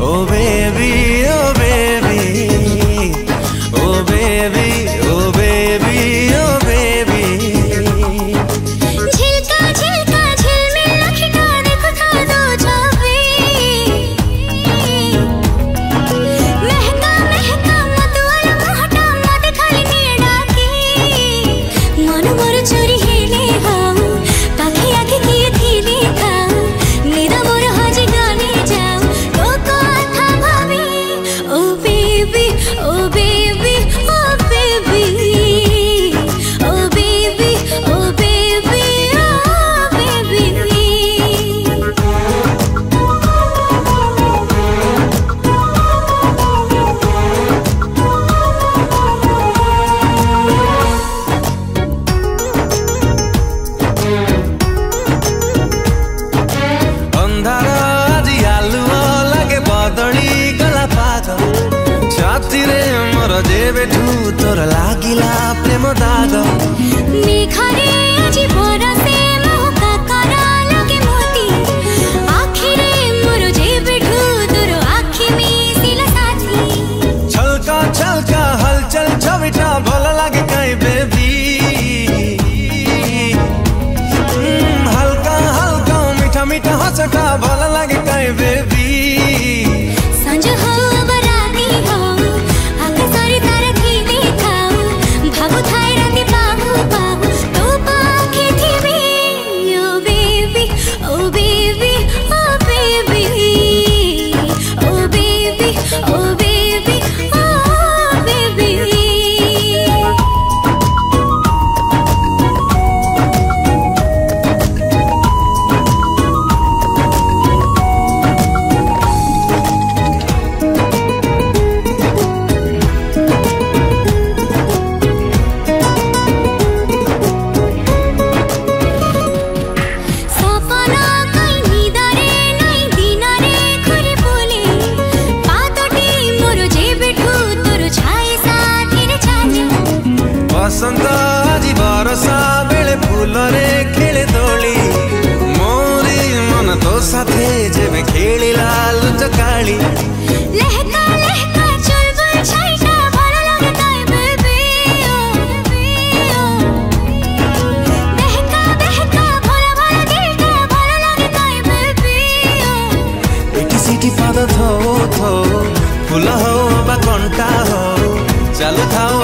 Oh baby, oh baby, oh baby, oh baby, oh baby। झिलका झिलका झिलमिल खिटा देखो था दो छवि, महका महका मतवाला मुहटा मत खाली नेड़ा की, मन मोर चोरी हेले हाउ पाखे आगे किए थी देखा, निदा मोर हाजी गाने जाओ तो कथा भाभी। Oh baby oh baby oh baby, oh baby oh baby oh baby. अंधार आजी आलुओ लगे बदली गला पाग, छाती रे मोर जेबेठू तोर लागिला प्रेम दाग। मेघारे आजी बरसे मोहका करा लगे मोती, आखिरे मोर जेबेठू तोर आखि मिसिला साथी। छलका छलका हलचल छविटा भल लागे काई बेबी, हल्का हल्का मीठा मीठा हंसटा भल लागे काई बेबी। संज हो बराती हो आकाशरे तारा थी देखाओ, भावु थाए राती पाहु पाहु तो पाखे थी। Oh baby oh baby oh baby, oh baby oh baby oh baby. सपना कई निदारे नहीं दिनारे घुरी बोले, पातटी मोर जेबेठू तोर छाए साथी रे छाले। बसंत आजी बरसा बेले फूल रे खेले दोली, मोरी मन तो साथे जेबे खेलिला लुचकाली। लहका लहका चुलबुल छाइटा भल लागे ताई बेबी। ओ बहका बहका भोला भोला दिलटा भल लागे ताई बेबी। एटी सिटी पाद थो थो फूल हो बा कंटा हो चालू थाओ